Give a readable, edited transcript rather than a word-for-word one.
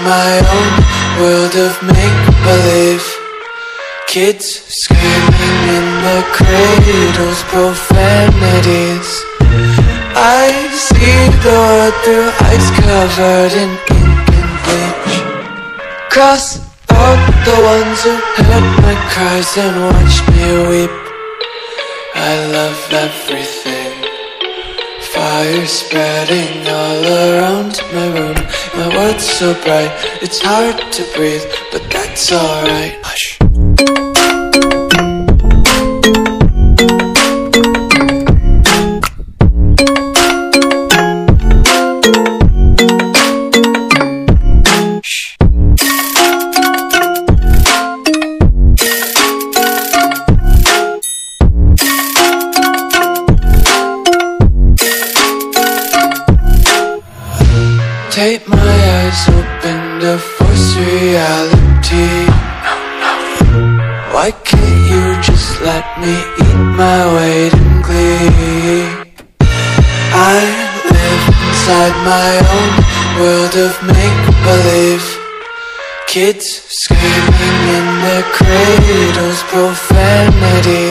my own world of make-believe. Kids screaming in the cradles, profanities. I see the world through ice covered in ink and bleach. Cross out the ones who heard my cries and watched me weep. I love everything. Fire spreading all around my room. My world's so bright, it's hard to breathe, but that's alright. Hush. Tape my eyes open to force reality. Why can't you just let me eat my weight in glee? I live inside my own world of make-believe. Kids screaming in their cradles, profanity.